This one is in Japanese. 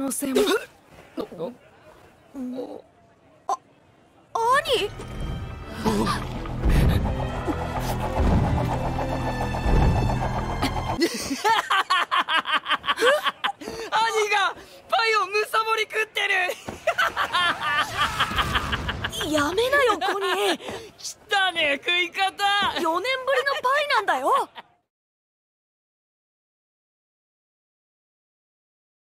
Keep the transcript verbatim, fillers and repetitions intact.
能性も。あ、兄。 兄がパイをむさぼり食ってる。 やめなよコニー。 汚ねえ食い方。 よねんぶりのパイなんだよ。